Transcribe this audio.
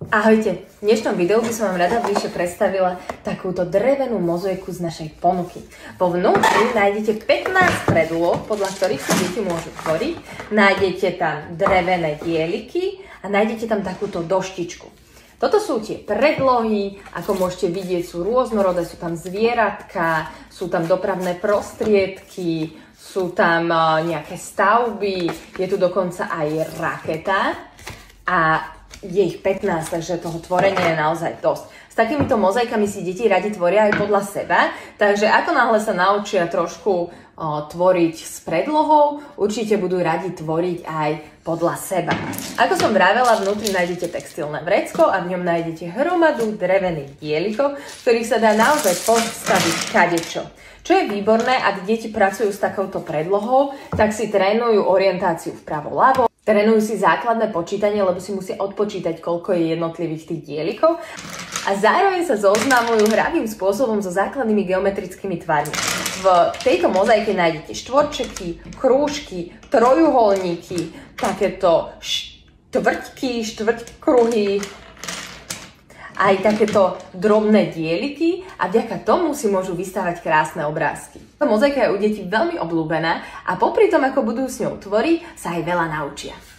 Ahojte, v dnešnom videu by som vám rada bližšie predstavila takúto drevenú mozaiku z našej ponuky. Vo vnútri nájdete 15 predúloh, podľa ktorých si deti môžu tvoriť. Nájdete tam drevené dieliky a nájdete tam takúto doštičku. Toto sú tie predlohy, ako môžete vidieť, sú rôznorodé, sú tam zvieratka, sú tam dopravné prostriedky, sú tam nejaké stavby, je tu dokonca aj raketa a je ich 15, takže toho tvorenia je naozaj dosť. S takýmito mozaikami si deti radi tvoria aj podľa seba, takže ako náhle sa naučia trošku tvoriť s predlohou, určite budú radi tvoriť aj podľa seba. Ako som vravela, vnútri nájdete textilné vrecko a v ňom nájdete hromadu drevených dielikov, ktorých sa dá naozaj postaviť kadečo. Čo je výborné, ak deti pracujú s takouto predlohou, tak si trénujú orientáciu vpravo-ľavo, trénujú si základné počítanie, lebo si musia odpočítať, koľko je jednotlivých tých dielikov a zároveň sa zoznamujú hravým spôsobom so základnými geometrickými tvarmi. V tejto mozaike nájdete štvorčeky, krúžky, trojuholníky, takéto štvrťky, štvrťkruhy, aj takéto drobné dieliky a vďaka tomu si môžu vystavať krásne obrázky. Tá mozaika je u detí veľmi obľúbená a popri tom, ako budú s ňou tvoriť, sa aj veľa naučia.